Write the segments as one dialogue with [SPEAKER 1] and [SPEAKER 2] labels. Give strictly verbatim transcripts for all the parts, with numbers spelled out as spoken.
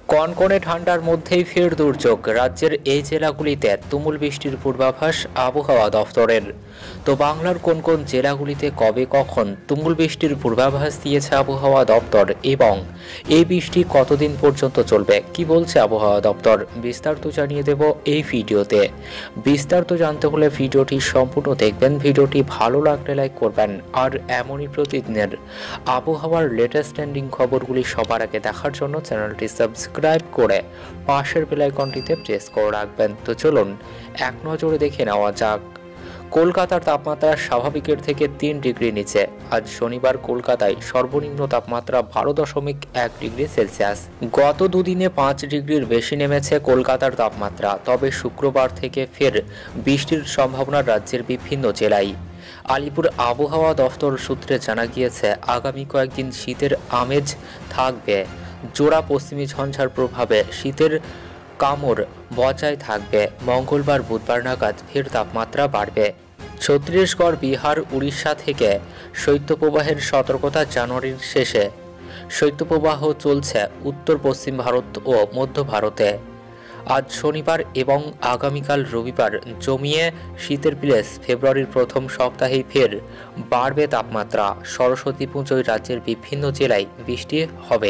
[SPEAKER 1] কনকনে ঠান্ডার মধ্যেই ফের দুর্যোগ রাজ্যের এই জেলাগুলিতে তুমুল বৃষ্টির পূর্বাভাস আবহাওয়া দফতরের। তো বাংলার কোন কোন জেলাগুলিতে কবে কখন তুমুল বৃষ্টির পূর্বাভাস দিয়েছে আবহাওয়া দপ্তর এবং এই বৃষ্টি কতদিন পর্যন্ত চলবে কি বলছে আবহাওয়া দপ্তর, বিস্তারিত জানিয়ে দেব এই ভিডিওতে। বিস্তারিত জানতে হলে ভিডিওটি সম্পূর্ণ দেখবেন। ভিডিওটি ভালো লাগলে লাইক করবেন আর এমনই প্রতিদিনের আবহাওয়ার লেটেস্ট ট্রেন্ডিং খবরগুলি সবার আগে দেখার জন্য চ্যানেলটি সাবস্ক্রাইব করে পাশের বেল আইকনটিতে প্রেস করে রাখবেন। তো চলুন এক নজরে দেখে নেওয়া যাক। কলকাতার তাপমাত্রা স্বাভাবিকের থেকে তিন ডিগ্রি নিচে। আজ শনিবার কলকাতায় সর্বনিম্ন তাপমাত্রা বারো দশমিক এক ডিগ্রি সেলসিয়াস। গত দুদিনে পাঁচ ডিগ্রির বেশি নেমেছে কলকাতার তাপমাত্রা। তবে শুক্রবার থেকে ফের বৃষ্টির সম্ভাবনা রাজ্যের বিভিন্ন জেলায়। আলিপুর আবহাওয়া দফতর সূত্রে জানা গিয়েছে, আগামী কয়েকদিন শীতের আমেজ থাকবে। জোড়া পশ্চিমী ঝঞ্ঝার প্রভাবে শীতের কামড় বজায় থাকবে। মঙ্গলবার বুধবার নাগাদ ফের তাপমাত্রা বাড়বে। ছত্তিশগড়, বিহার, উড়িষ্যা থেকে শৈত্যপ্রবাহের সতর্কতা। জানুয়ারির শেষে শৈত্যপ্রবাহ চলছে উত্তর পশ্চিম ভারত ও মধ্য ভারতে। আজ শনিবার এবং আগামীকাল রবিবার জমিয়ে শীতের প্লেস। ফেব্রুয়ারির প্রথম সপ্তাহেই ফের বাড়বে তাপমাত্রা। সরস্বতী পুজোয় রাজ্যের বিভিন্ন জেলায় বৃষ্টি হবে।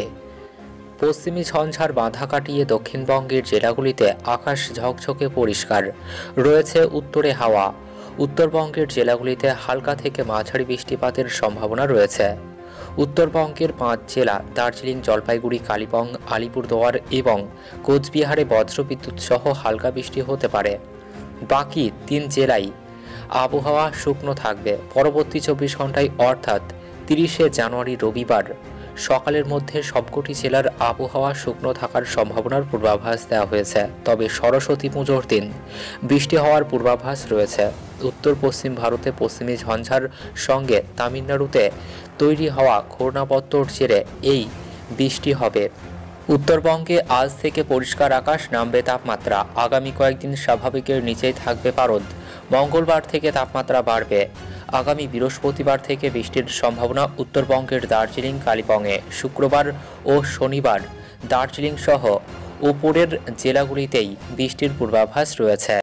[SPEAKER 1] পশ্চিমী ঝঞ্ঝার বাধা কাটিয়ে দক্ষিণবঙ্গের জেলাগুলিতে আকাশ ঝকঝকে পরিষ্কার রয়েছে। উত্তরে হাওয়া। উত্তরবঙ্গের জেলাগুলিতে হালকা থেকে মাঝারি বৃষ্টিপাতের সম্ভাবনা রয়েছে। উত্তরবঙ্গের পাঁচ জেলা দার্জিলিং, জলপাইগুড়ি, কালিম্পং, আলিপুরদুয়ার এবং কোচবিহারে বজ্রবিদ্যুৎ সহ হালকা বৃষ্টি হতে পারে। বাকি তিন জেলায় আবহাওয়া শুকনো থাকবে। পরবর্তী চব্বিশ ঘন্টায় অর্থাৎ তিরিশে জানুয়ারি রবিবার সকালের মধ্যে সবকটি জেলার আবহাওয়া শুকনো থাকার সম্ভাবনার পূর্বাভাস দেওয়া হয়েছে। তবে সরস্বতী পুজোর দিন বৃষ্টি হওয়ার পূর্বাভাস রয়েছে। উত্তর পশ্চিম ভারতে পশ্চিমী ঝঞ্ঝার সঙ্গে তামিলনাড়ুতে তৈরি হওয়া ঘূর্ণাবর্তর জেরে এই বৃষ্টি হবে। উত্তরবঙ্গে আজ থেকে পরিষ্কার আকাশ, নামবে তাপমাত্রা। আগামী কয়েকদিন স্বাভাবিকের নিচেই থাকবে পারদ। মঙ্গলবার থেকে তাপমাত্রা বাড়বে। আগামী বৃহস্পতিবার থেকে বৃষ্টির সম্ভাবনা উত্তরবঙ্গের দার্জিলিং, কালিম্পংয়ে। শুক্রবার ও শনিবার দার্জিলিং সহ উপরের জেলাগুলিতেই বৃষ্টির পূর্বাভাস রয়েছে।